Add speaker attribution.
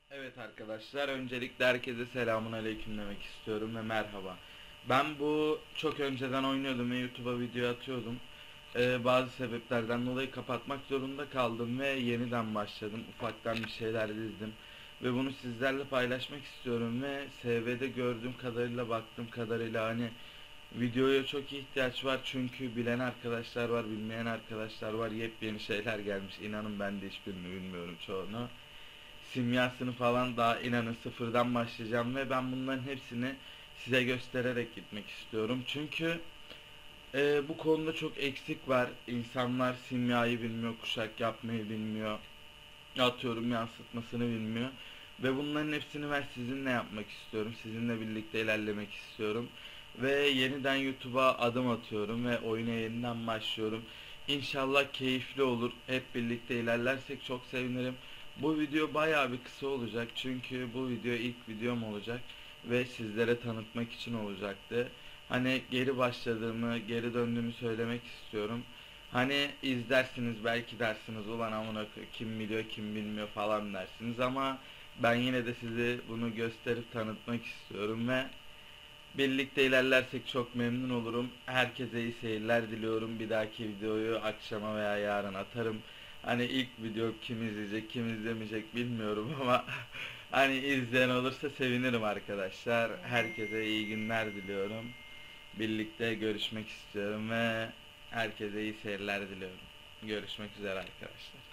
Speaker 1: Evet arkadaşlar, öncelikle herkese selamun aleyküm demek istiyorum ve merhaba. Ben bu çok önceden oynuyordum ve YouTube'a video atıyordum. Bazı sebeplerden dolayı kapatmak zorunda kaldım ve yeniden başladım. Ufaktan bir şeyler dizdim ve bunu sizlerle paylaşmak istiyorum ve SV'de gördüğüm kadarıyla, baktığım kadarıyla hani videoya çok ihtiyaç var çünkü bilen arkadaşlar var, bilmeyen arkadaşlar var. Yepyeni şeyler gelmiş. İnanın ben de hiçbirini bilmiyorum çoğunu. Simyasını falan daha inanın sıfırdan başlayacağım ve ben bunların hepsini size göstererek gitmek istiyorum. Çünkü bu konuda çok eksik var. İnsanlar simyayı bilmiyor, kuşak yapmayı bilmiyor, atıyorum yansıtmasını bilmiyor. Ve bunların hepsini ben sizinle yapmak istiyorum. Sizinle birlikte ilerlemek istiyorum. Ve yeniden YouTube'a adım atıyorum ve oyuna yeniden başlıyorum. İnşallah keyifli olur. Hep birlikte ilerlersek çok sevinirim. Bu video bayağı bir kısa olacak. Çünkü bu video ilk videom olacak. Ve sizlere tanıtmak için olacaktı. Hani geri başladığımı, geri döndüğümü söylemek istiyorum. Hani izlersiniz belki dersiniz ulan amına kim biliyor kim bilmiyor falan dersiniz ama ben yine de size bunu gösterip tanıtmak istiyorum ve birlikte ilerlersek çok memnun olurum. Herkese iyi seyirler diliyorum. Bir dahaki videoyu akşama veya yarın atarım. Hani ilk video kim izleyecek kim izlemeyecek bilmiyorum ama hani izleyen olursa sevinirim arkadaşlar. Herkese iyi günler diliyorum. Birlikte görüşmek istiyorum ve herkese iyi seyirler diliyorum. Görüşmek üzere arkadaşlar.